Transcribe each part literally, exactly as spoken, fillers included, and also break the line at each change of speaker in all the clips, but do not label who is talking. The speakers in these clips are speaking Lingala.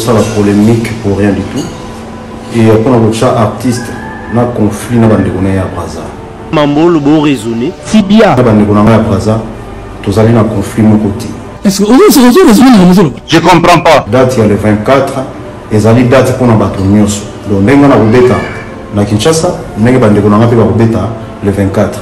ça la polémique pour rien du tout. Et après on a chat artiste na conflit na bande kona ya Braza.
Mambolo bo raisonner.
Tibia.
Na bande kona ya Braza. Tous allés na conflit mon côté.
Est-ce que vous avez raison?
Je comprends pas.
Date il y a le vingt-quatre et zali date pour na bato nyonso. Donc ndenga na kubeta na Kinshasa, ndenga bande kona ngapi ba kubeta le vingt-quatre.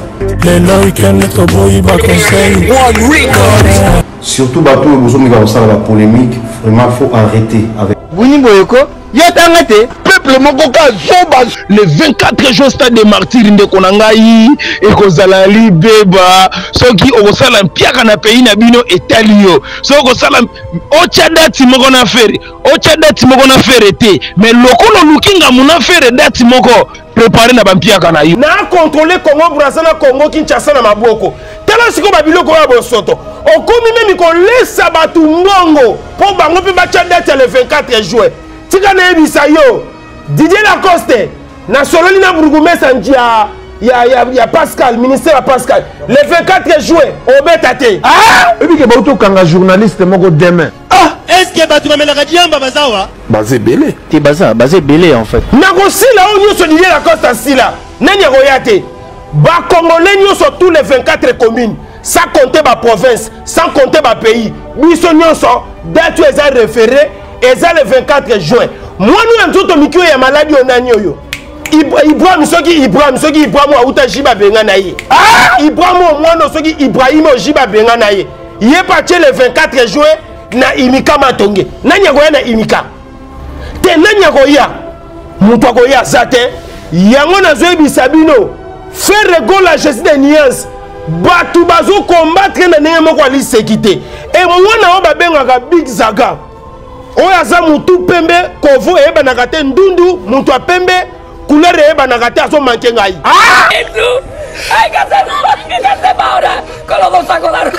Surtout bateau et besoin de la polémique, vraiment faut arrêter avec.
Buni boyoko, yatangate.
Peuple mokoka zoba le vingt-quatre jours stade de martyrs de konangai et kozala libeba soki okosala mpiaka na pays na bino etalio soki okosala ocha date moko na fere ocha date moko na fere te mais lokolo lukinga muna fere date moko préparer na bampiaka na yo
na contrôler Congo Brazza na Congo Kinshasa na maboko tala siko ba biloko ya bosoto okomi memi ko lesa batu mbongo po bango pe ba cha date le vingt-quatre juin tika na ebisa yo Didier Lacoste na sololi na burgomestre ya ya ya ya Pascal ministère Pascal le vingt-quatre juin obetate
ah et puis que ba auto kanga journaliste moko demain
ah est-ce que ba tu m'amènes la diamba bazawa
basé belé
t'es baza basé belé en fait
na ko sila o nyoso Didier Lacoste sila nani royate ba congolais nyoso tous les vingt-quatre communes sans compter ma province sans compter ma pays biso nyoso date eza référé eza le vingt-quatre juin moi nous nzoto mikio ya maladi onani oyo Ibrahim soki Ibrahim soki Ibrahim auta jiba benga na ye ah Ibrahim mwana soki Ibrahim jiba benga na ye ye patie le vingt-quatre juin na imika matonge nanya koya na imika te nanya koya muto koya zate yango na zo bisabino faire régler la justice des nuances batu bazo combattre na ndenge moko ali sécurité et mwana o babengaka Big Zaga oya za mutu pembe kovo eba na kate ndundu mutu a pembe couleur eba na kate aso manke ngai
ah itu ay kase kase baora kolo do sako dar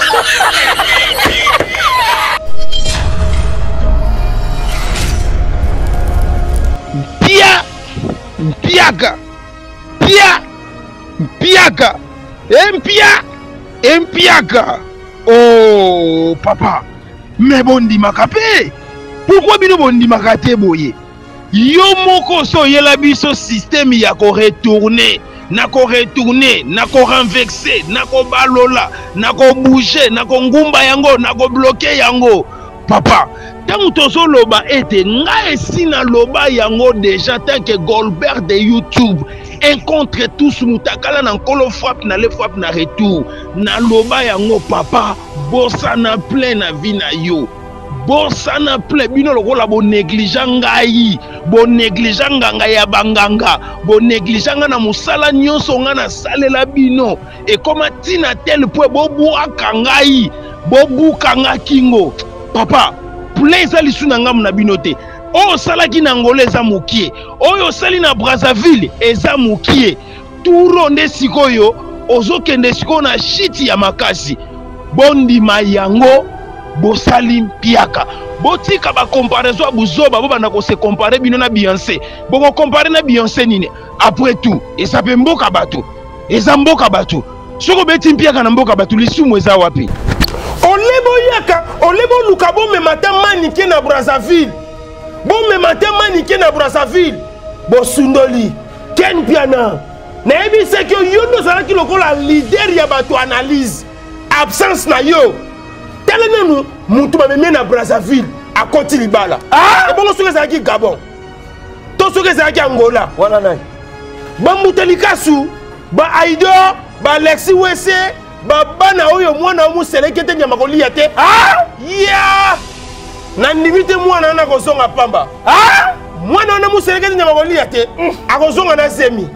pia piaka pia piaka empia empiaka oh papa mais bondi makape pourquoi bino bondi makate boye yo moko so yela biso système ya ko retourner na ko retourner na ko renverser na ko balola na ko bouger na ko ngumba yango na ko bloquer yango papa tant tozo loba ete nga esina loba yango déjà tant que Goldberg de YouTube un contre tous mutakala na nkolo frappe na le frappe na retour na loba yango papa bossa na plein na vie na yo bossa na plein bino lokola bo négligent ngai bo négligent nganga ya banganga bo négligent na musala nyonso nga na salela bino et comme tina tel point bo buaka ngai bo buka nga kingo papa plein za lisuna ngam na bino te o salaki na ngolo eza mokie oyo sali na Brazzaville eza mokie turo nde sikoyo ozokende sikoyo na shiti ya makasi bondima yango bosali mpiaka botika ba comparaison ya buzoba bo bana ko se comparer bino na Beyoncé boko comparer na Beyoncé nini après tout eza pe mboka bato eza mboka bato soko beti mpiaka na mboka bato lisumu eza wapi
olebo yaka olebo luka bo me matin manike na Brazzaville bo me matin manike na Brazzaville bo sundoli ken piana na ebi se que yo no sala ki lokola leader ya bato analyse absence na yo tele nanu mutu ba me na Brazzaville a koti libala ah e bongo soke za ki Gabon to soke za ki Angola wana nai ba mutelikasu ba Aido ba Alexis Wese ba bana oyo mwana mu selekete nyama kolia te ah ya na ndimite mwana na kozonga pamba ah mwana na mu selekete nyama kolia te akozonga na semi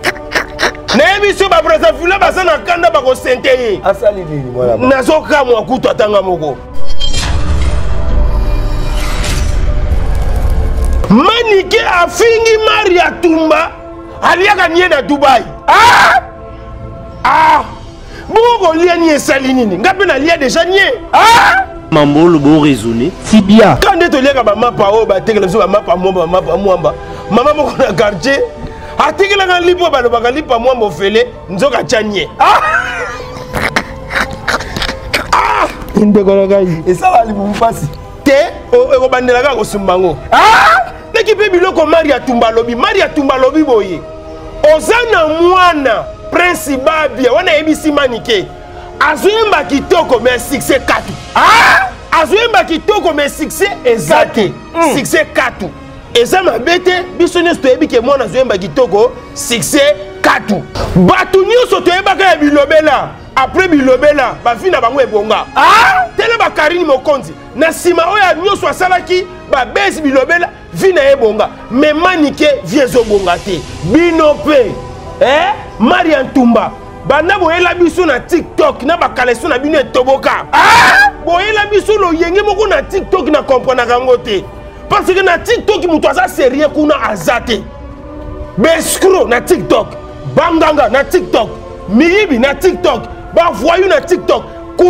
na ebiso ba Brazzaville ba sana kanda ba ko senteye asali nini mwana nazo kama akuto atanga moko manike afingi Maria Tumba aliaka nie na Dubai ah ah Bongo lia ni esali nini ngape na lia déjà nie ah
Mambolo bo raisonner
Tibia
quand to lia ka ba mapa o ba tekele so ba mapa mwamba mapa mwamba mama moko na quartier atikela ka lipo ba lo ba lipa mwamba ofele nzoka chanie ah ah inde ko gai esa ba lipo mpasi te ekobandela kaka kosumbango. Ah! Neki pe biloko Maria Tumba lobi, Maria Tumba lobi boye. Ozana mwana Prince Babia wana ebisi manike. Azoyemba kitoko mais succès katu. Ah! Azoyemba kitoko mais succès ezate. Succès katu. Eza mabete biso nyonso toyebi ke mwana azoyemba kitoko succès katu. Batu nyonso toyebaka ya bilobela. Après bilobela bafina bango ebonga. Ah! Tele ba Karine Mokonzi. Na sima oya nyonso asalaki ba besi bilobela vina ebonga. Mais manike viezo bonga te. Bino pe. Eh? Maria Tumba. Banda boyela biso na TikTok na bakaleso na bino etoboka. Ah! Boyela biso lo yenge moko na TikTok na comprendre kango te. Parce que na TikTok muto asa sérieux kuna azate. Beskro na TikTok. Banganga na TikTok. Miyibi na TikTok. Ba voyou na TikTok.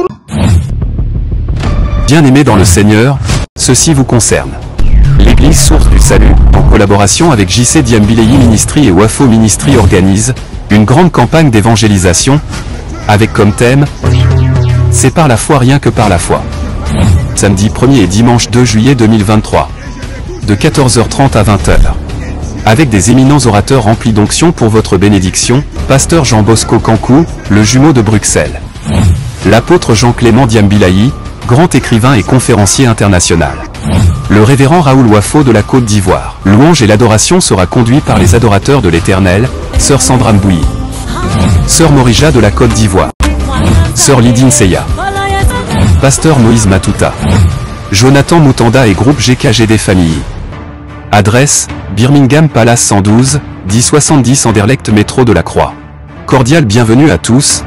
Bien-aimés dans le Seigneur, ceci vous concerne. L'Église Source du Salut, en collaboration avec J C Diambilei Ministry et Wafo Ministry organise une grande campagne d'évangélisation, avec comme thème « C'est par la foi rien que par la foi ». Samedi premier et dimanche deux juillet deux mille vingt-trois, de quatorze heures trente à vingt heures. Avec des éminents orateurs remplis d'onction pour votre bénédiction, Pasteur Jean Bosco Kankou, le jumeau de Bruxelles. L'apôtre Jean-Clément Diambilei, grand écrivain et conférencier international. Le révérend Raoul Wafo de la Côte d'Ivoire. Louange et l'adoration sera conduit par les adorateurs de l'Éternel, Sœur Sandra Mbouyi, Sœur Morija de la Côte d'Ivoire, Sœur Lydine Seya, Pasteur Moïse Matuta, Jonathan Moutanda et groupe G K G des familles. Adresse, Birmingham Palace cent douze, dix soixante-dix Anderlecht métro de la Croix. Cordial bienvenue à tous.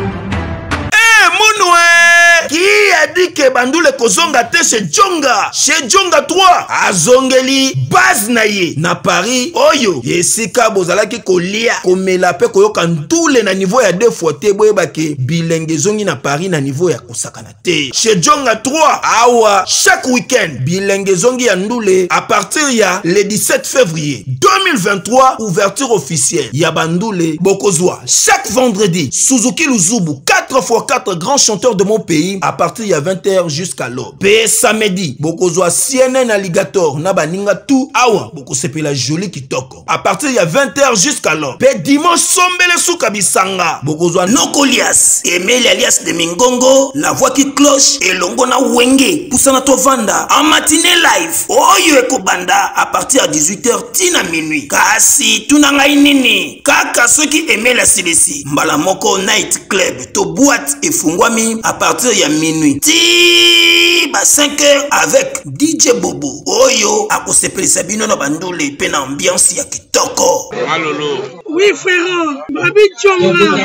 Qui a dit que Bandoule Kozonga te chez Djonga? Chez Djonga trois, Azongeli, base naye, na Paris, Oyo, Yesika Bozalaki Kolia, Komela pe Koyoka Ndoule na niveau ya deux fois te boyebake, Bilenge Zongi na Paris na niveau ya Kosakana te. Chez Djonga trois, Awa, chaque week-end, Bilenge Zongi ya Ndoule, à partir ya le dix-sept février deux mille vingt-trois, ouverture officielle, ya Bandoule, Bokozwa, chaque vendredi, Suzuki Luzubu, quatre fois quatre grands chanteurs de mon pays, à partir de vingt heures jusqu'à l'aube. P samedi, Bokozwa C N N Alligator, Nabaninga tout, Awa, Bokosepe la jolie kitoko. À partir de vingt heures jusqu'à l'aube. P dimanche, Sombele Soukabisanga, Bokozwa Nokolias, Emile alias de Mingongo, la voix qui cloche, et Longona Wenge, Poussana Tovanda, en matinée live, Oyo Eko Banda, à partir de dix-huit heures, Tina minuit. Kasi, Tunanga Inini, Kaka, ceux qui aimaient la C D C, Mbalamoko Night Club, To Boîte et Fungwami, à partir de minuit. Ti ba cinq heures avec D J Bobo. Oyo akosepeli sabino na Bandoule pe na ambiance ya kitoko.
Malolo.
Oui frère, Babi Djonga.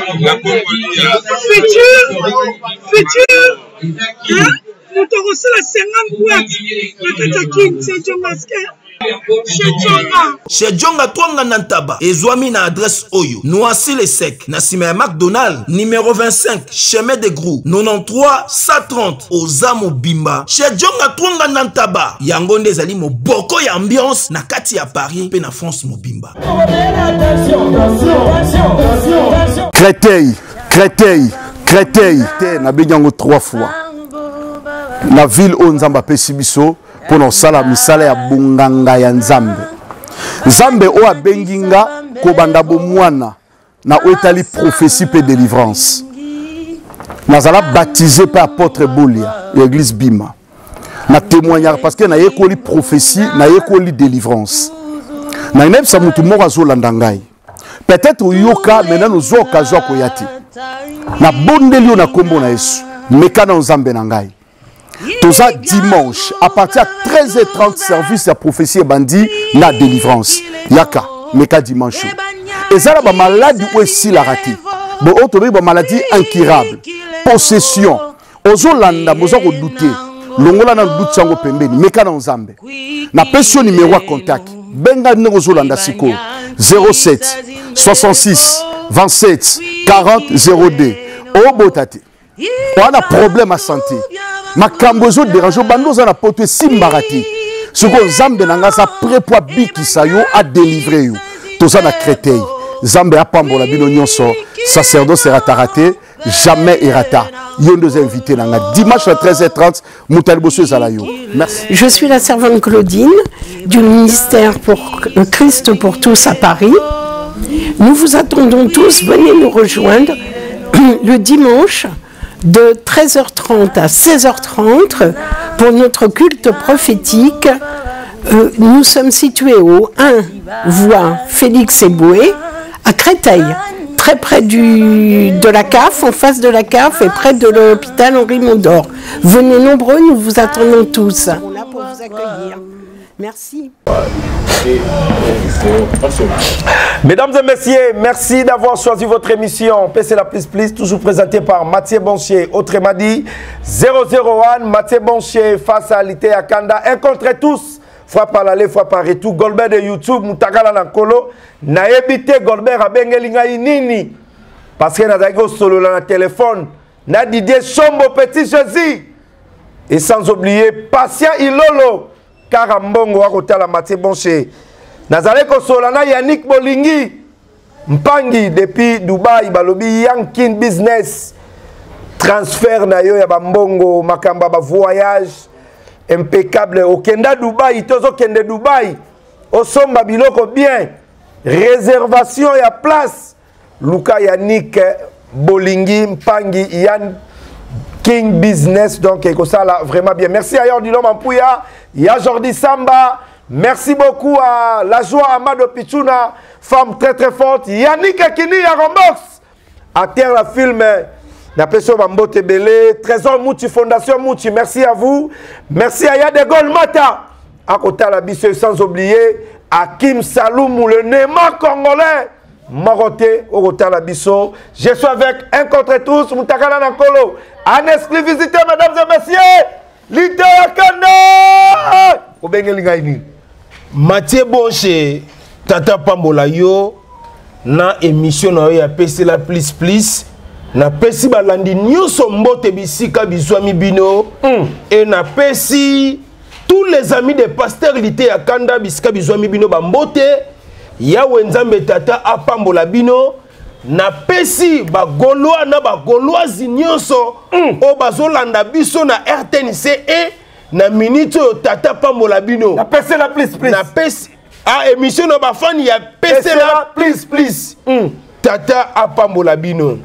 Futur, futur. Hein? Nous te recevons cinquante boîtes. Nakatakin, c'est Djongaske.
Chez Djonga Twanga Nantaba, Ezwami na adresse Oyo, Noisy les Sec, Nassime McDonald, numéro vingt-cinq, chemin de Grou, quatre-vingt-treize cent trente, Ozamo Bimba. Chez Djonga Twanga Nantaba, Yangonde Zali mo boko ya ambiance, na kati ya Paris, pe na France mo Bimba.
Créteil, Créteil, Créteil, na benyango trois fois. La ville où Nzamba Pesibiso, pour nos salam misala ya bunganga ya Nzambe. Nzambe o abenginga kobanda bomwana na oetali prophétie pe délivrance. Nazala baptisé par apôtre Bolia, l'église Bima. Na témoignage parce que na yekoli prophétie, na yekoli délivrance. Na ineb sa mutu moko azolanda ngai. Peut-être yoka maintenant nous occasion koyati. Na bondeli na kombo na Yesu, meka na Nzambe na ngai. Tout ça dimanche, à partir de treize heures trente, service de prophétie et bandit, la délivrance. Yaka, meka dimanche. Et ça, la maladie ou est-ce la raté? Bon, autre maladie incurable. Possession. Ozo landa, mozo ko douter. Longola na doute sango pembeni, meka na Nzambe. Na pension numéro à contact. Benga ne ozo landa siko. zéro sept soixante-six vingt-sept quarante zéro deux. Oh botate. On a problème à santé. Ma kambozo dérange bando za na poto simbarati. Ce que Nzambe nanga sa prépoa biki sayo a délivrer you. To ça na Créteil. Nzambe a pambola bino nyonso. Sacerdoce sera taraté. jamais errata. Yon deux invités dimanche à treize heures trente, Moutali Bosso Zalayo. Merci.
Je suis la servante Claudine du ministère pour Christ pour tous à Paris. Nous vous attendons tous, venez nous rejoindre le dimanche de treize heures trente à seize heures trente pour notre culte prophétique. Euh, nous sommes situés au un voie Félix Eboué à Créteil, très près du, de la C A F, en face de la C A F et près de l'hôpital Henri Mondor. Venez nombreux, nous vous attendons tous. On est là pour vous accueillir. Merci.
Mesdames et messieurs, merci d'avoir choisi votre émission P C La Plus Plus, toujours présentée par Mathieu Bonchier. Autrement dit, zéro zéro un, Mathieu Bonchier face à Alité Akanda. Un contre tous, fois par l'aller, fois par retour. Golbert de YouTube, Moutagala Nankolo, na évité Golbert à Bengelinga Nini. Parce que na solo na téléphone, na Didier Chombo Petit Jésus. Et sans oublier, Patient Ilolo. Karambongo wa kotala Mathieu Bonchier. Nazale ko solana Yannick Bolingi Mpangi depuis Dubaï balobi Yankin Business transfert na yo ya bambongo makamba ba voyage impeccable okenda Dubaï tozo kende Dubaï osomba biloko bien réservation ya place Luka Yannick Bolingi Mpangi Yann King Business, donc et ça là vraiment bien. Merci à Yordi Lom Ampouya, ya Jordi Samba, merci beaucoup à la joie Amado Pichuna, femme très très forte, Yannick Akini à Rombox, à terre la film, la personne Bambote Belé, Trésor Mouti, Fondation Mouti, merci à vous, merci à Yade Golmata, à côté la bisse sans oublier, à Kim Saloum, le Néma congolais. Moroté au Rotala Bisso. Je suis avec un contre tous, Moutakala Nankolo. En exclusivité, mesdames et messieurs, Lité Akanda. Obengelingaini.
Mathieu Bonchier, Tata Pambola yo, na émission na ya P C La Plus Plus, na pesi balandi nyuso mbote bisika bizwami bino, mm. Et na pesi tous les amis de Pasteur Lité Akanda bisika bizwami bino bambote. Ya wenzambe tata apambola bino na pesi ba goloa na ba goloisi nyonso mm. O bazolanda biso na R T N C e na minute tata pambola bino
na pesi la plus plus
na pesi a émission na ba fan ya pesi la plus plus mm. Tata apambola bino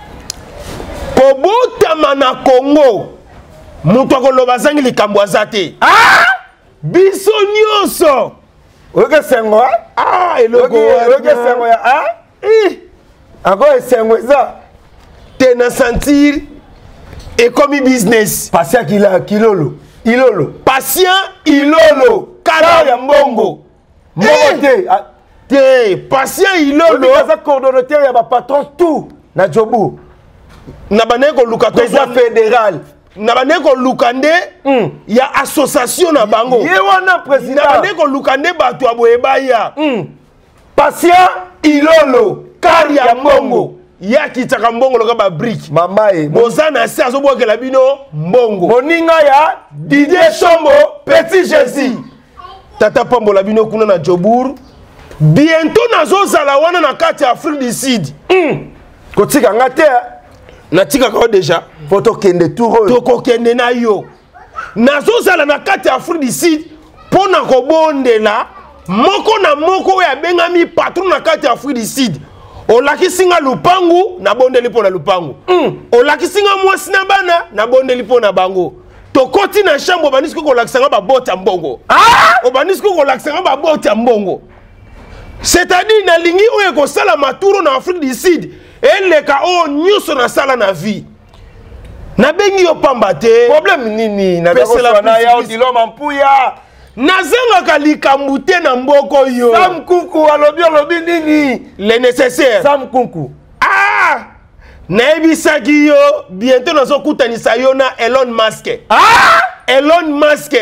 kobotama na Congo mutu akoloba zangi likambo azate ah biso nyonso.
Oke sengo
ah eloko
oke sengo ya ah
eh
ako sengo za
te na sentir et comme business
Patient kila kilolo ilolo
Patient ilolo kala ya mbongo
mote
te Patient ilolo
za coordonnateur ya ba patron tout na jobu
na baneko lukato
fédéral
na baneko lukande mm. Ya association na bango
ye wana président
na baneko lukande bato aboyeba ya
mm. Patient ilolo
kari ya mbongo ya kitaka mbongo loka ba brick
mama e
bozana se azobwakela bino mbongo
moninga ya
Didier Chombo Petit Jésus tata pambola bino kuna na Jobour bientôt nazozala wana na kati ya Afrique du Sud
mm. Kotika ngate
na tika ko déjà
photo kende tour
toko kende na yo nazozala na kati ya Afrique du Sud pona ko bondela moko na moko ya bengami patron na kati ya Afrique du Sud olaki singa lupangu na bondeli pona lupangu mm. Olaki singa mwasi na bana na bondeli pona bango tokoti na chambre banisiko ko lakisanga ba bota mbongo ah obanisiko ko lakisanga ba bota mbongo c'est-à-dire na lingi oyo ko sala maturo na Afrique du Sud eleka o nyuso na sala na vie na bengi yo pamba te
problème nini na pesa na ya Odilom Ampouya
nazanga likambu te na mboko yo
Sam Kunku alobi alobi nini
le nécessaire
Sam Kunku
ah naebisaki yo bientôt nazokutanisa yo na Elon Musk
ah
Elon Musk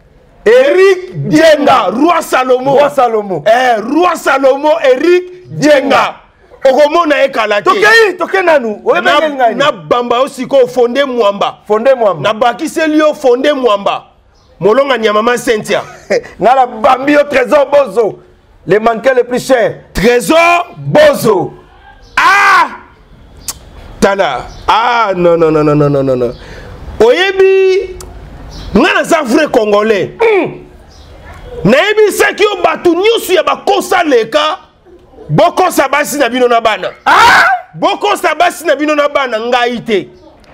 Eric Dienga Roi Salomo
Roi Salomo
eh Roi Salomo Eric Dienga okomona ekala te
tokei tokena nu
na, na bamba osiko fonde mwamba
fonde mwamba
na bakiseli yo fonde mwamba molonga nya mama Cynthia
ngala bambi yo Trésor Bozo le mannequin le plus cher
Trésor
Bozo
ah
Tala. Ah non non non non non non non. Oyebi ngana za vrai congolais. Nayebi saki o batu nyusu ya bakosa leka. Boko sabasi na bino na bana. Ah! Boko sabasi na bino na bana ngaite.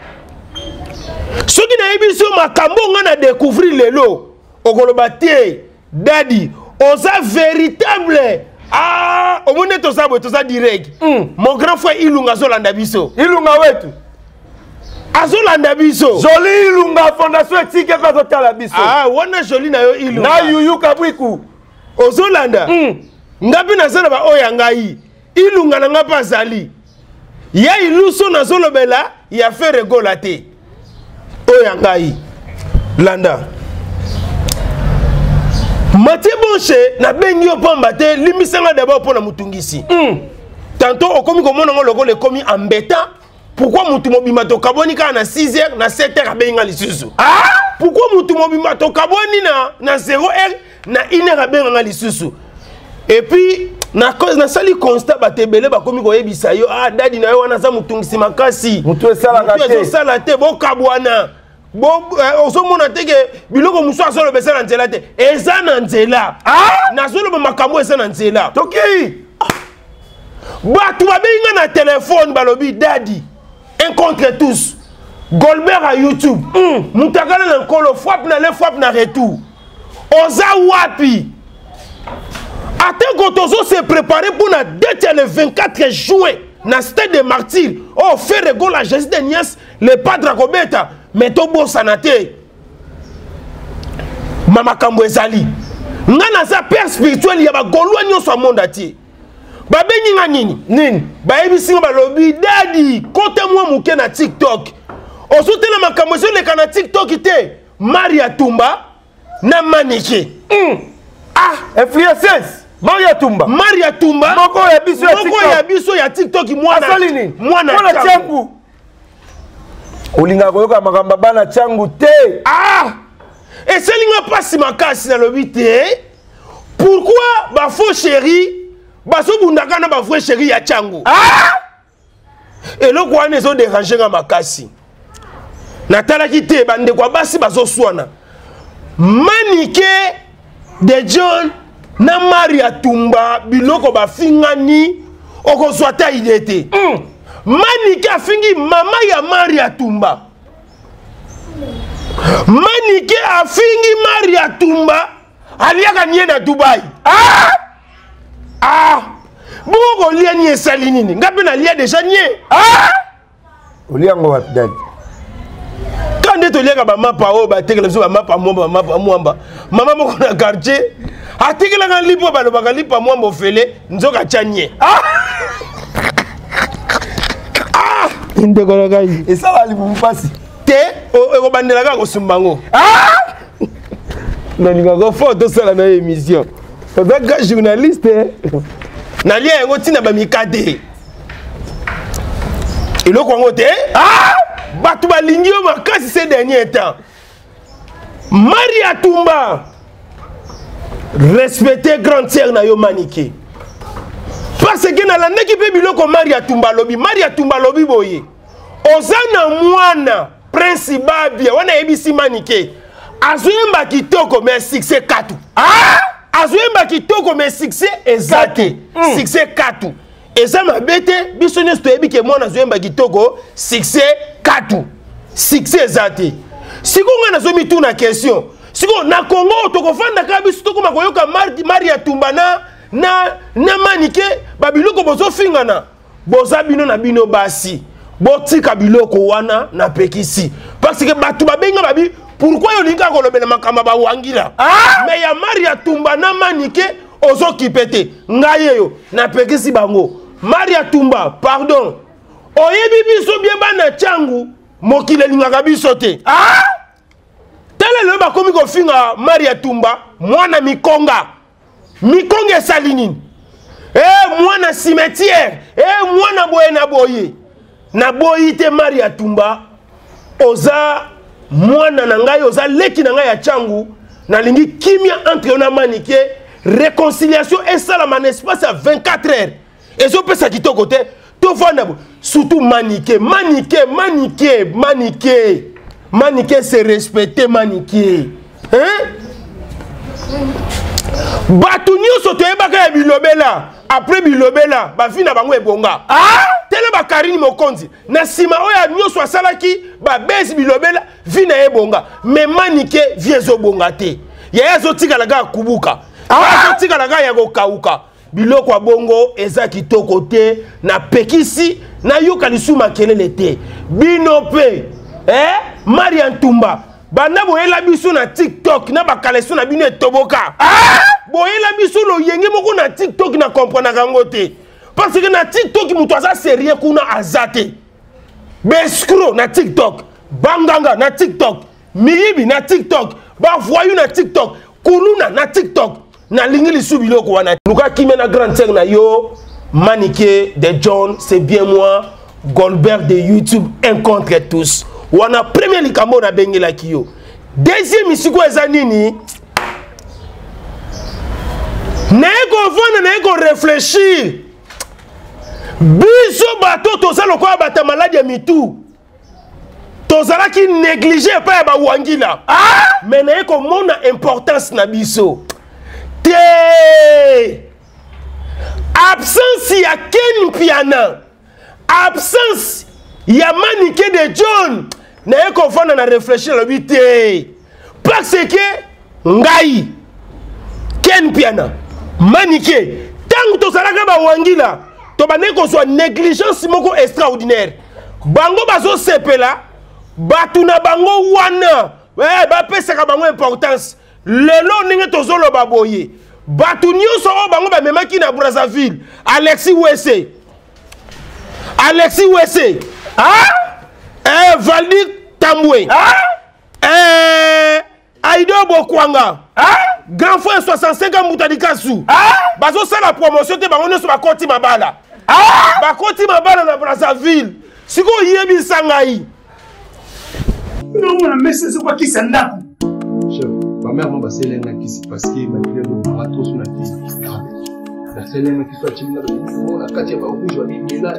Soki nayebi so makambo ngana découvrir lelo. Okoloba te daddy oza véritable. Ah, au monde to ça to ça direct. Mm. Mon grand frère Ilunga Zolanda biso. Ilunga wetu. Azolanda biso. Joli Ilunga fondation etike kwa zotala biso. Ah, wana joli na yo Ilunga. Na yuyu kabwiku. Ozolanda. Mm. Ngapi na zana ba oya ngai. Ilunga na ngapa zali. Ya iluso na zolobela ya fait regolate. Oya ngai. Landa. Mathieu Bonche na bengi yo pamba te limisanga d'abord pour na mutungisi. Mm. Tantôt okomi komona ngo logo le komi embêtant. Pourquoi mutu mobima to kaboni ka na six heures na sept heures abenga lisusu? Ah! Pourquoi mutu mobima to kaboni na na zéro heure na une heure abenga lisusu? Et puis na cause na sali constat batebele ba komi ko yebisa yo ah dadi na yo wana za mutungisi makasi. Mutu esala ka te. Mutu esala te bo kabwana. Bon, oso mona teke biloko muso asolo besa na nzela te eza na nzela ah na solo makambo eza na nzela toki batu babenga na téléphone balobi daddy un contre tous Goldberg à YouTube mm. Mutakala na nkolo frappe na le frappe na retour oza wapi ate kotozo se préparer pour na date le vingt-quatre juin na stade de martyrs oh faire rigole à Jésus de Nias le padre Kobeta mais to bosana te mama kambo ezali ngana za père spirituel ya ba golwa nyoso monde ati ba benyi nga nini nini ba ebisinga ba lobi daddy kote mwa muke na TikTok osutela makambo zo le kana TikTok te Maria Tumba na manike mm. Ah influenceuse Maria Tumba Maria Tumba moko ya biso ya TikTok moko ya biso ya TikTok mwana mwana mwana changu Olinga koyoka makamba bana changu te. Ah! Et c'est linga pasi makasi na lobi te. Pourquoi ba faux chéri ba so bundaka na ba vrai chéri ya changu? Ah! Et le quoi ne zo déranger nga makasi. Natala ki te bande kwa basi bazo swana. Manike de John na Maria Tumba biloko ba fingani oko swata idete. Mm. Manike afingi mama ya Maria Tumba. Manike afingi Maria Tumba aliaka nye na Dubai. Ah! Ah! Boko lia nye sali nini? Ngapi na lia deja nye? Ah! Olia ngo wapi dadi? Kande to lia ka ba mapa o ba tekele so ba mapa mwamba mapa mwamba. Mama moko na quartier. Atekele nga lipo ba lo ba lipa mwamba ofele nzoka chanye. Ah! Indekona kai esala limpasi te o bandela ka ko sumbango ah nalinga ko photo sala na émission oza journaliste na lia ngo tina ba mikade eloko ngo te ah batu balingi yo makasi ces derniers temps Maria Tumba respecter grande sœur na yo manike parce que na lande ki pe biloko Maria Tumba lobi Maria Tumba lobi boye ozana mwana prince babia wana ebisi manike azuyemba kitoko mais succès katu ah azuyemba kitoko mais succès ezate mm. Succès katu eza mabete biso nyeso toyebi ke mwana azuyemba kitoko succès katu succès ezate siko nga nazomi tu na question siko na Congo tokofanda ka biso tokoma koyoka Maria Tumba na na na manike babiloko bozo fingana boza bino na bino basi botika biloko wana na pekisi parce que batu babenga babi pourquoi yo linga ko lobela makamba ba wangila ah? Mais ya Maria Tumba na manike ozo kipete ngaye yo na pekisi bango Maria Tumba pardon oyebi biso bien bana changu mokile linga biso te ah tele le ba komi ko finga Maria Tumba mwana mikonga mikonge salinini eh mwana cimetière eh mwana boye na boye na boyi te Maria Tumba oza mwana na ngai oza leki na ngai ya changu na lingi kimia entre na manike réconciliation et ça la man espace à vingt-quatre heures et zo pesa kitoko te to fanda surtout maniqué maniqué maniqué maniqué maniqué c'est respecter maniqué hein batu nyonso toyebaka ya bilobela après bilobela bafi na bango ebonga ah tele bakarini mokonzi na sima oya nyonso asalaki babesi bilobela vi na ebonga mais maniqué vie ezobonga te yaya azotikala kaka kubuka azotikala kaka ya kokauka biloko ya bongo eza kitoko te na pekisi na yoka lisu makelele te bino pe eh Maria Ntumba banda boyela biso na TikTok na bakaleso na bino etoboka ah boyela biso lo yenge moko na TikTok na comprendre kango te parce que na TikTok muto aza sérieux kuna azate beskro na TikTok banganga na TikTok miyibi na TikTok ba voyou na TikTok kuluna na TikTok na lingi lisu biloko wana luka kimé na grande sœur na yo maniqué de John c'est bien moi Goldberg de YouTube un contre tous wana premier likambo na bengela kiyo deuxième isiko eza nini nego vona nego réfléchir biso bato tozalo kwa bata malade ya mitu tozala ki négliger pa ba wangila ah mais nego mona importance na biso te absence ya Ken Piana absence ya maniqué de John na eko fana na réfléchir le bité parce que ngai Ken Piana maniqué tant to salaka ba wangila to baneko so négligence moko extraordinaire bango bazo sepela batuna bango wana ouais ba pesa ka bango importance lelo ninge tozolo baboye batu nyonso o bango ba memaki na Brazzaville Alexis Wesse Alexis Wesse ah eh Valdi Tambwe ah eh Aido Bokwanga ah grand frère soixante-cinq ans Moutadikasu ah bazo sala promotion te bango nyonso bakoti mabala ah bakoti mabala na Brazzaville siko yebi sangai
non on a messé c'est quoi qui s'endap
chef ma mère m'a passé l'un qui s'est passé ma fille de marathon sur la tête la seule qui soit timide dans la quartier ba rouge wa bibela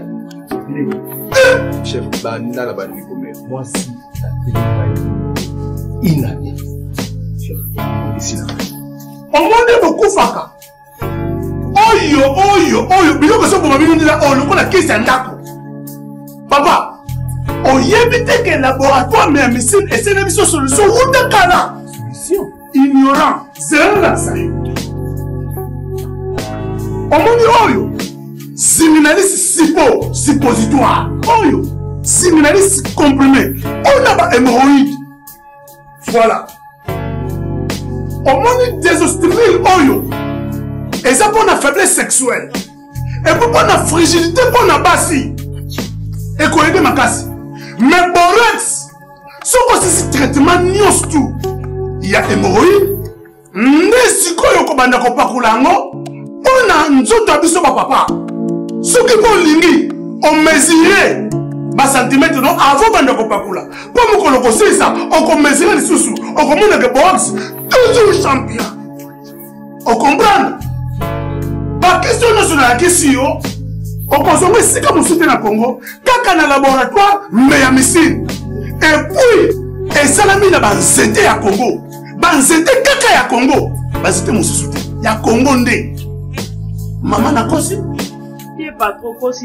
chef banda la bandi comme moi si la télé inane chef ici là
on monde beaucoup faka oyo oyo oyo biloko so boma bino ndila oyo ko na kisa ndako papa oyebite que laboratoire mais missile et c'est une solution ou de kana solution ignorant c'est la ça omoni oyo séminaliste sipo suppositoire oyo séminaliste comprimé on a ba hémorroïde voilà omoni désostérile oyo et ça pour la faiblesse sexuelle et pour la fragilité pour la basi et qu'on aide ma casse mais borex ce que c'est traitement nyos tout il y a hémorroïde ndesi koyo ko banda ko pakulango on a nzoto abiso ba papa ce qui ko lingi on mesurer ba centimètre non avant banda ko pakula pour mo ko loko ça on ko mesurer les sous on ko mona que box toujours champion on comprend ba question nationale la question on consomme si comme soutien na Congo kaka na laboratoire mais ya missile et puis et salami na ba nzete ya Congo ba nzete kaka ya Congo ba nzete mo soutien ya Congo ndé maman na kosi
qui est pas trop kosi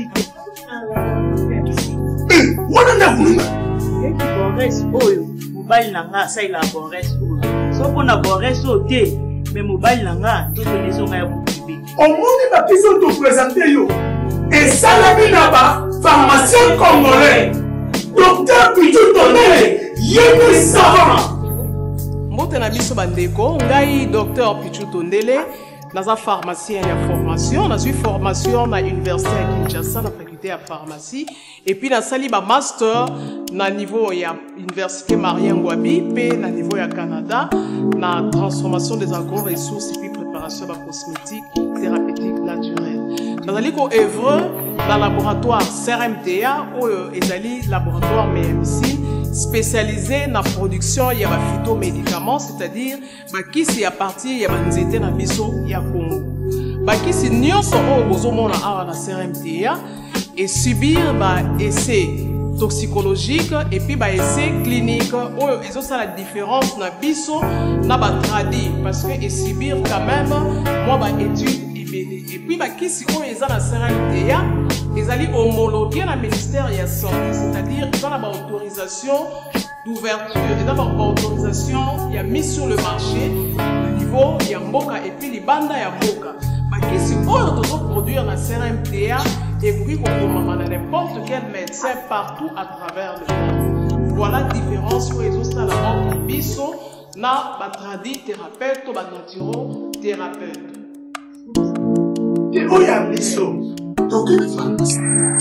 eh wana na kununga
et qui borès oyo mobile nanga ça il a borès oyo so pona borès oté mais mobile nanga to connaissons ya bukibi
au monde ba question te présenter yo et salami na ba pharmacien congolais docteur Pichu Tondele yémi savant
mbote na biso bandeko ngai docteur Pichu Tondele naza pharmacien ya formation nazwi formation na université ya Kinshasa na faculté ya pharmacie et puis nasali ba master na niveau ya université Marien Ngouabi pe na niveau ya Canada na transformation des agro-ressources et puis préparation de cosmétiques thérapeutiques naturelles. Nazali ko œuvre dans laboratoire C R M T A ou ezali laboratoire M M C spécialisé dans la production ya ba phytomédicaments, c'est-à-dire bakisi ya partie ya banzete na biso ya Congo. Bakisi nyonso o bozomona awa na C R M T A et subir bah essai toxicologique et puis bah essai clinique. Oh, ils ont ça la différence na biso na ba tradi parce que et subir quand même moi bah étude et puis bah qui si on ils ont la C R M T A ils allaient homologuer la ministère de la santé, c'est-à-dire ils ont la autorisation d'ouverture, ils ont la autorisation il y a mis sur le marché le niveau il y a mboka et puis les bandes il y a mboka bah qui si on doit produire la C R M T A et puis qu'on n'importe quel médecin partout à travers le monde. Voilà la différence où ils ont ça la entre biso na ba tradi thérapeute ou ba naturo thérapeute.
Et où y a biso? Donc il est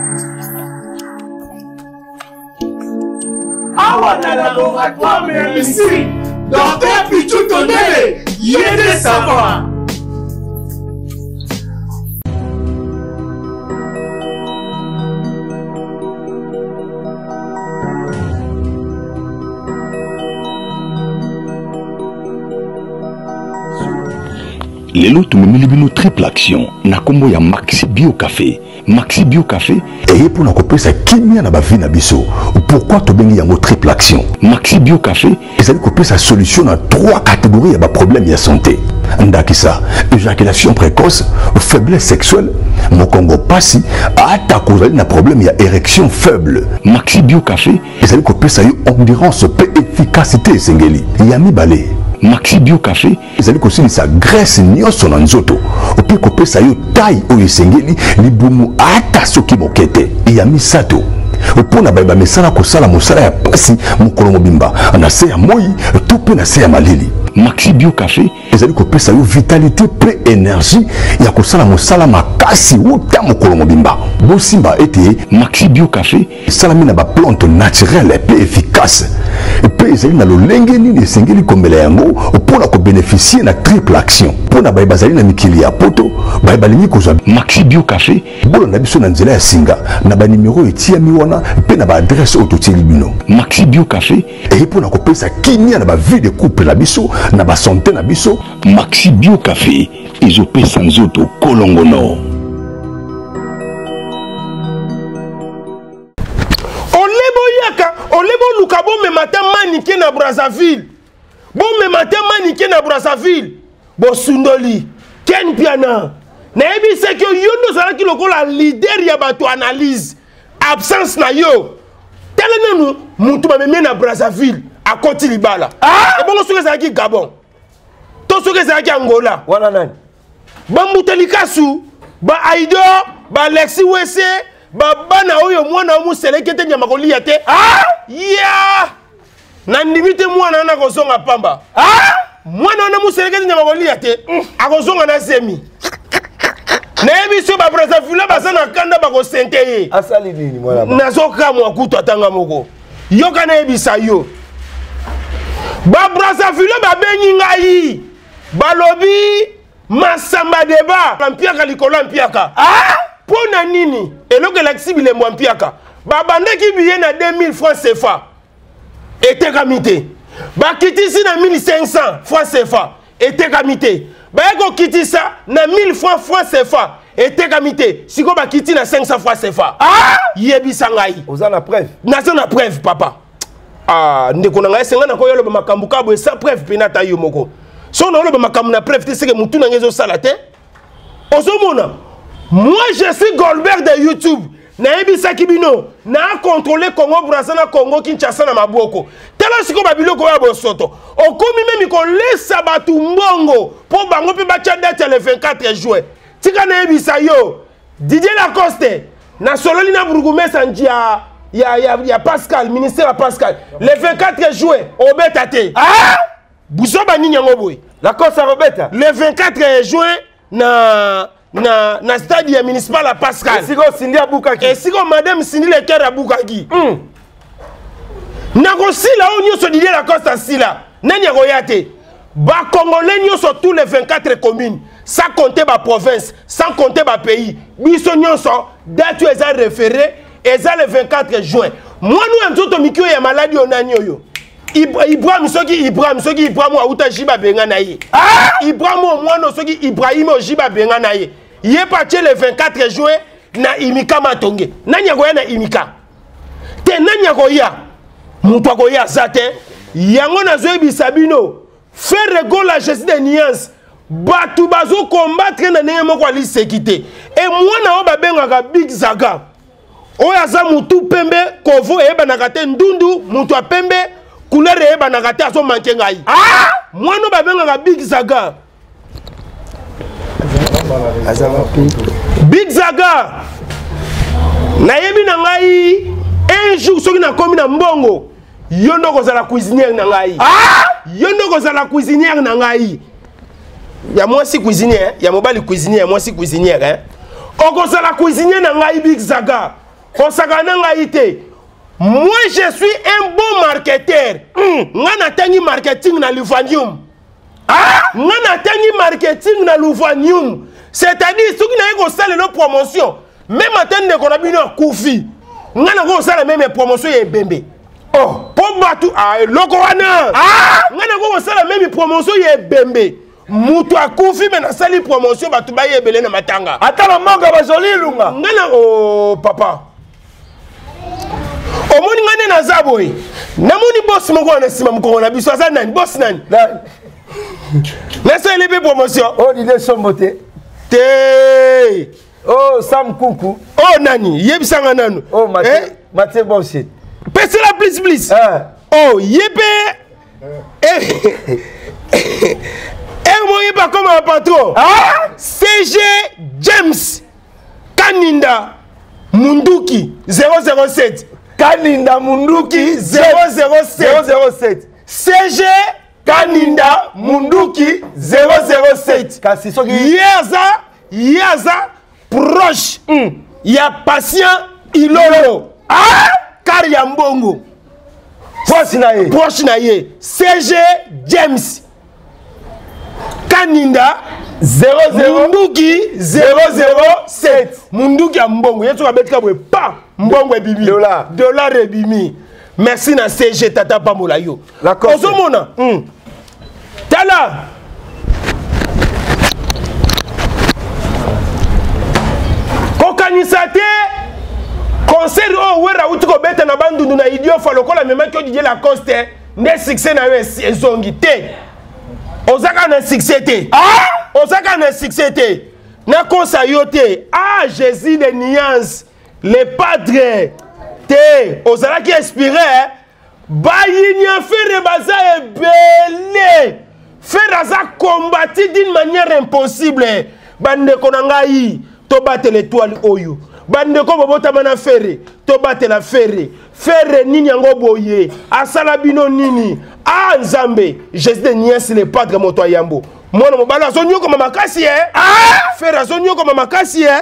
awa na laboratoire mais ici docteur Pichou Tondele y est des savants.
lelo tumemili bino triple action na kombo ya Maxi Bio Café. Maxi Bio Café eye pour na kopesa kimia na bavi na biso. Pourquoi tobengi yango triple action? Maxi Bio Café ezali kopesa solution na trois catégories ya ba problème ya santé. Ndakisa éjaculation précoce, faiblesse sexuelle, mokongo pasi ata kozali na problème ya érection faible. Maxi Bio Café ezali kopesa yo endurance pe efficacité esengeli. Ya mibale Maxi Bio Café ezali kosilisa graisse nyonso na nzoto ope kopesa yo taille oyo esengeli libumu ata soki mokete ya misato opona bayeba mesala kosala mosala ya pasi mokolo mobimba na se ya moi to pe na se ya malili. Maxi Bio Café ezali kopesa yo vitalité pe énergie ya kosala mosala makasi wuta mokolo mobimba. Bosimba ete Maxi Bio Café esalami na ba plante naturelle pe efficace pe ezali na lolenge nini esengeli komela yango mpona kobénéficier na triple action mpona baye bazali na mikili ya poto baye balingi kozwa Maxi Bio Café bolanda biso na nzela ya singa na banimero etiami wana mpe na baadresse oyo totieli bino. Maxi Bio Café eye mpona kopesa kimia na bavie de couple na biso na basanté na biso. Maxi Bio Café ezopesa nzoto kolongono.
Olebo luka bo me matin maniqué na Brazzaville. Bo me matin maniqué na Brazzaville. Bo sundoli. Ken piana. Na ebi se que yondo sala ki lokola leader ya bato analyse. Absence na yo. Tele nanu mutu ba me na Brazzaville a Koti Libala. Ah! E bongo soke sala ki Gabon. To soke sala ki Angola. Wana nani? Ba Mutelikasu, ba Aido, ba Lexi Wese. Baba na oyo mwana mu selekete nyama kolia te. Ah! Ya! Na ndimite mwana na kozonga pamba. Ah! Mwana na mu selekete nyama kolia te. Akozonga na semi. Na ebiso ba Brazzaville bazana kanda ba ko senteye. Asali nini mwana ba? Nazoka mu akutu atanga moko. Yoka na ebisa yo. Ba Brazzaville ba benyi ngai. Balobi masamba deba. Lampiaka likolo lampiaka. Ah! Pona nini eloko laksibile mwampiaka babandaki biye na deux mille francs C F A etekamite bakitisi na mille cinq cents francs C F A etekamite bayeko kitisa na mille francs francs C F A etekamite siko bakiti na cinq cents francs C F A. Ah yebisa ngai oza na preuve nazo na preuve papa. Ah ndeko na ngai senga na koyolo ba makambu kabo esa preuve penata yo moko so na lo ba makambu na preuve te seke mutu na ngezo sala te ozomona. Moi je suis Goldberg de YouTube. Na ebisa kibino na contrôler Congo Brazzaville Congo Kinshasa na maboko. Tala siko babiloko ya bosoto. Okomi memi ko lesa batu mbongo po bango pe bacha date le vingt-quatre juin. Tika na ebisa yo. Didier Lacoste na sololi na Burgomestre ya ya ya ya Pascal ministère Pascal le vingt-quatre juin obetate. Ah! Buzoba nini yango boy. Lacoste Robeta le vingt-quatre juin na na na stade ya municipal à Pascal. Siko Cindy Abukaki. Et siko madame Cindy le cœur Abukaki. Hmm. Na ko sila o nyoso Didier Lacoste sila. Nani royate. Ba Congolais nyoso tous les vingt-quatre communes, sans compter ba province, sans compter ba pays. Biso nyoso date tu es référé et ça le vingt-quatre juin. Moi nous nzoto mikio ya maladie onani oyo. Ibrahim soki Ibrahim soki Ibrahim auta jiba benga na ye. Ah! Ibrahim mwana soki Ibrahim jiba benga na ye. Yé parti le vingt-quatre juin na imika matonge nani akoya na imika te nani akoya mutu akoya za te yango nazoyebisa bino faire regola Jésus de nuance batu bazo combattre na ndenge moko aliseki te e mwana oyo babengaka Big Zaga oyo aza mutu pembe kovo eyebanaka te ndundu mutu apembe couleur eyebanaka te azomanke ngai mwana oyo babengaka Big Zaga Big Zaga nayebi na ngai un jour soki nakomi na mbongo yo ndo kozala cuisinière na ngai yo ndo kozala cuisinière na ngai ya mwasi cuisinière ya mobali cuisinière ya mwasi cuisinière hein okozala cuisinière na ngai Big Zaga kosaka na ngai te moi je suis un bon marketeur nga natangi marketing na Luvanium nga natangi marketing na Luvanium c'est-à-dire soki na yeko sala no promotion même atende ko na bino kufi nga na ko sala même promotion ya bembe oh po batu ah loko wana nga na ko sala même promotion ya bembe mutu akufi me na sali promotion batu ba yebele na matanga atala manga bazoli lunga nga na oh papa omoni ngane na zaboy namoni boss moko na sima mko na biso aza nani boss nani laisse les promotion
oh l'idée somboté
te
oh Sam Kuku
oh nani yebisanga nanu
oh Mathieu eh? Mathieu Bonsit
pese la please please
ah.
oh yebe eh eh moi yeba comme un patron ah C G James Kaninda Munduki zéro zéro sept
Kaninda Munduki
zéro zéro sept C G Kaninda Munduki zéro zéro sept
kasi soki
yaza yaza proche mm. ya patient Ilolo ah car ya mbongo
proche na ye
proche na ye C G James Kaninda zéro zéro Munduki zéro zéro sept Munduki ya mbongo yetu kabetka bwe pa mbongo ebimi
dollar
dollar ebimi merci na C G tata pamola yo
d'accord
ozomona mm. tala kokanisa te concert o wera uti kobeta na bandundu na idio fa lokola memaki odidie la coste nde succès na yo ezongi te ozaka na succès te ah ozaka na succès te na kosa yo te ah Jésus de nuance le padre te ozalaki inspiré bayinya faire baza ebele faire aza combattu d'une manière impossible bandeko na ngai to battre l'étoile oyo bandeko bobotama na fere to battre la fere fere nini yango boye asala bino nini ah nzambe Jésus de nièce le padre moto yambo mwana mobala zonyo comme makasi eh ah fere zonyo comme makasi eh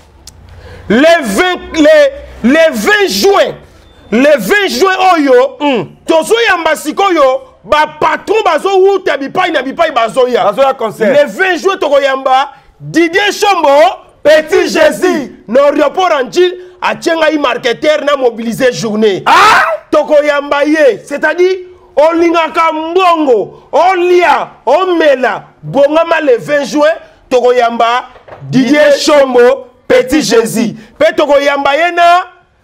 le vingt le le vingt juin le vingt juin oyo mm. tozo yamba sikoyo ba patron bazo wuta bipai na bipai bazo ya
bazo ya concert
le vingt juin toko yamba Didier Chombo Petit Jésus n'aéroport Anjil a tienga i marketeur na mobiliser journée ah toko yamba ye c'est-à-dire olingaka mbongo olia omela bongama le vingt juin toko yamba Didier Chombo Petit Jésus pe toko yamba ye na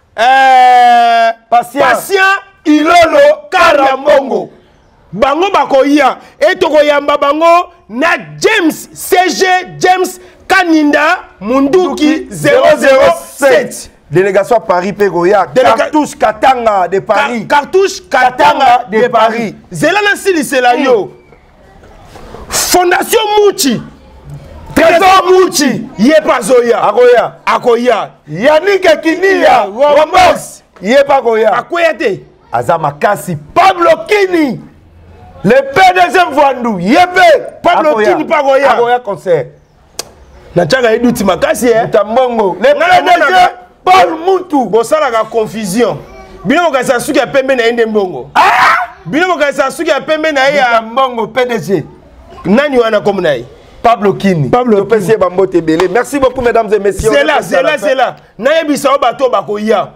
euh patient patient Ilolo Karambongo bango bakoya et toko yamba bango na James C G James Kaninda Munduki zéro zéro sept
délégation Paris Pegoya cartouche Katanga de Paris
cartouche Katanga de Paris zelana sili sela yo Fondation Mouchi Trésor Mouchi yepa zoya
akoya
akoya
Yannick Kinia Rombos yepa koya
akoya te
Azama Kasi Pablo Kini le P D G Vwandu yepe
Pablo Kini pa koya
akoya concert
na tchaka eduti makasi eh
tambongo le P D G Paul Muntu
bosala ka confusion bino ka sa suki ya pembe na ende mbongo ah bino ka sa suki ya pembe na ya
mbongo P D G
nani wana comme nayi
Pablo Kini
Pablo
Kini Bambote Belé merci beaucoup mesdames et messieurs
c'est là c'est là c'est là na yebisa bato bakoya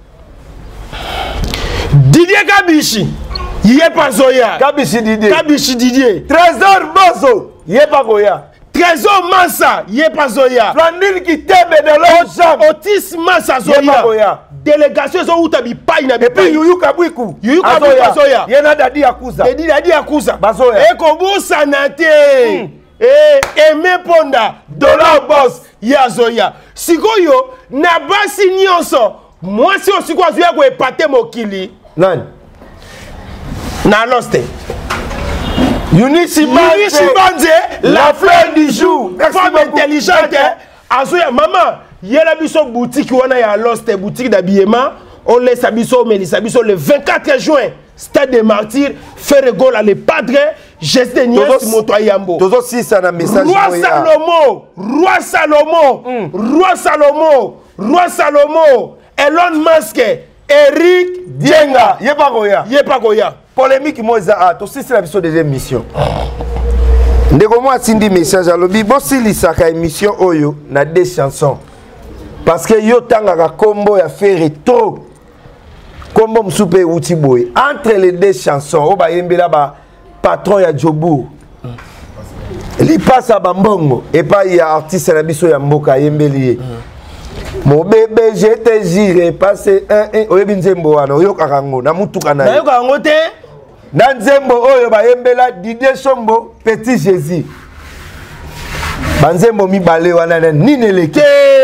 Didier Kabishi yepa zoya
Kabishi Didier
Kabishi Didier
Trésor Bozo yepa koya
Trésor Massa, Yepa Zoya.
Flandine qui t'aime de l'eau.
Otis Massa Zoya. Délégation zo utabi paille na
bipai. Et puis Yuyu Kabwiku.
Yuyu Kabwiku Zoya.
Yena Dadi Akuza.
Dadi Dadi Akuza.
Bazoya.
E kobo sanate. Eh, Aimé Ponda. Dollar Boss. Ya Zoya. Sikoyo, na basi nyonso. Moi si osiko Zoya ko epate mokili.
Nani?
Na loste.
Yunishi
Banze, la fleur du jour. Femme intelligente. Azoya, maman, il y a la boutique où on a à l'oste, boutique d'habillement. On laisse Abisso, mais les Abisso le vingt-quatre juin. Stade des Martyrs, Ferregol à les padres, geste de Nias, Motoyambo.
Toujours si ça a message.
Roi Salomon, Roi Salomon, Roi Salomon, Roi Salomon, Elon Musk, Eric Dienga.
Yepa Goya.
Yepa Goya.
Polémique moi ça to si c'est la deuxième mission. Ndeko moi sindi message à lobi bo si lisaka émission oyo na deux chansons. Parce que yo tangaka combo ya faire trop. Combo msupe uti boy entre les deux chansons o ba yembela ba patron ya Jobu. Li passe à Bambongo et pas il y a artiste na biso ya mboka yembeli. Mon bébé je te jure passer un un oyebi nzembo wana oyo kakango na mutuka na.
Na yo kakango te.
Na nzembo oyo ba yembela Didier Sombo Petit Jésus. Banzembo mibale wana na nineleke.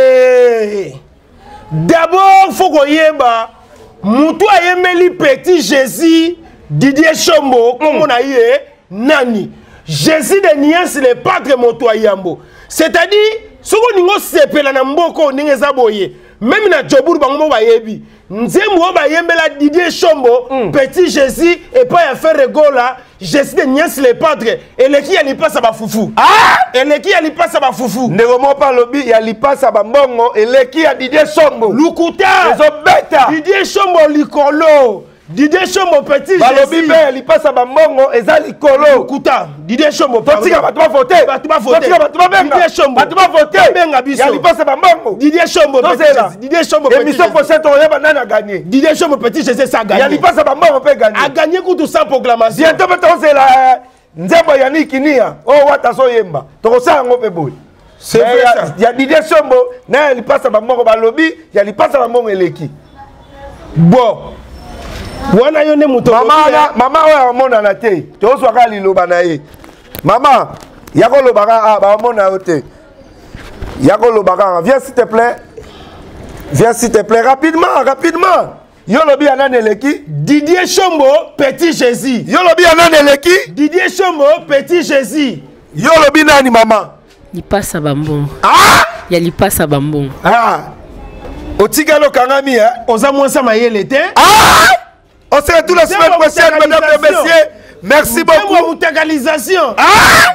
D'abord faut ko yemba mutu ayembeli Petit Jésus Didier Sombo comme on a eu nani. Jésus de Nias le pâtre moto ayambo. C'est-à-dire soko ningo sepela na mboko ndenge za boye. Même na Jobur bango ba yebi. Nzembo ba yembela Didier Sombo, mm. Petit Jésus et pas ya faire regola, Jésus de Nias le padre et le qui ali passe ba foufou. Ah! Et le qui ali passe ba foufou.
Ne remonte pas lobby, il ali passe ba mbongo et le qui a Didier Sombo.
Lukuta.
Les obeta.
Didier Sombo likolo. Didier Sombo Petit
Jésus. Balobi il passe ba mbongo et za likolo.
Lukuta. Didier Sombo.
Totika ba tu voter.
Ba tu voter.
Totika ba tu benga.
Didier Sombo.
Ba tu voter.
Benga biso.
Il passe ba mbongo.
Didier Sombo Petit Jésus. Didier Sombo Petit Jésus.
Émission prochaine on yeba nana gagner.
Didier Sombo Petit Jésus ça gagné.
Il passe ba mbongo peut gagner.
A gagné coup tout sans proclamation.
Bientôt peut-on c'est la nzembo yaniki nia. Oh wata so yemba. To ça ngo pe boy. C'est vrai ça. Il y a Didier Sombo, na il passe ba mbongo ba lobby, il y a passe ba mbongo eleki.
Bon. Wana yone muto
mama na mama wa mona na te to so ka liloba na ye mama yako lobaka ah ba mona ote yako lobaka viens s'il te plaît viens s'il te plaît rapidement rapidement yo lobi anane leki
Didier Sombo Petit Jésus
yo lobi anane leki
Didier Sombo Petit Jésus
yo lobi nani mama
il passe à bambon
ah
il y passe à bambon
ah otigalo kangami hein
oza mwasa mayele te
ah. On se retrouve la semaine prochaine, mesdames et messieurs. Merci beaucoup.
Ah!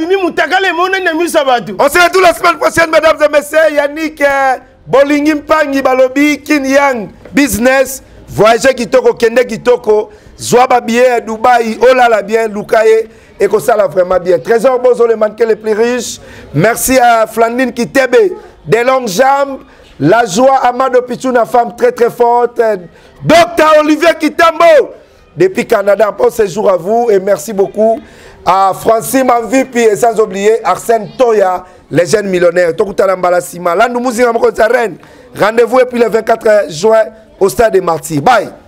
On se retrouve la semaine prochaine, mesdames et messieurs. Yannick Bolingim Pangi Balobi, Kinyang Business, Voyager Kitoko, Kende Kitoko, Zouaba bien, Dubaï, Olala bien, Lukaye, et que ça là vraiment bien. Trésor Bozo, le mannequin les plus riches. Merci à Flandine Kitebe, des longues jambes. La joie, Amado Pichouna, femme très très forte. Docteur Olivier Kitambo, depuis Canada, bon séjour à vous et merci beaucoup à Francine Manvipi et sans oublier Arsène Toya, les jeunes millionnaires. Rendez-vous et puis le vingt-quatre juin au stade des Martyrs. Bye.